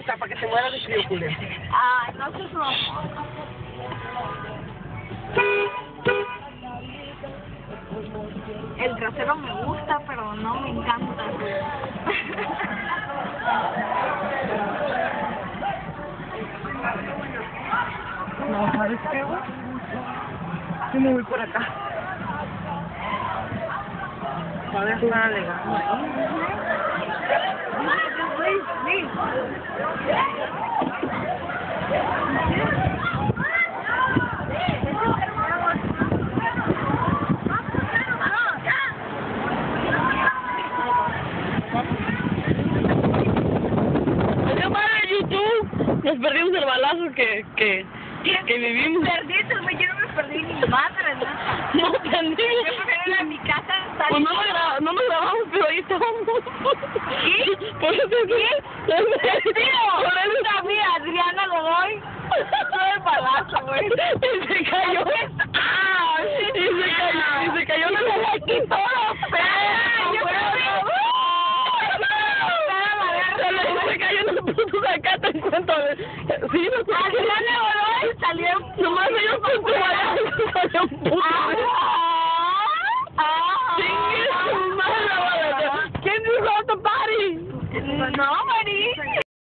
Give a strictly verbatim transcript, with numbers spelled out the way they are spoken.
gusta para que te mueras de frío, culero. Ay, no seas mamón. El trasero me gusta, pero no me encanta. No, ¿sabes qué, güey? Yo me voy por acá. Todavía está alegando ahí. Nos perdimos el balazo que, que, que vivimos. Perdiste, güey, yo no me perdí ni madre, ¿no? No, perdimos. Yo prefiero ir a mi casa. Pues no, gra no nos grabamos, pero ahí estábamos. ¿Sí? Por eso ¿Qué? Tío, por eso también, Adriana Godoy. Fue el balazo, güey. Y se cayó. ¡Ah! Y se cayó. Y se cayó. Y se le quitó los pelos, güey. Se cayó en el puto zacate en cuanto a... Sí, no sé. Adriana Godoy salió... Nomás ellos con tu balazo salió un puto...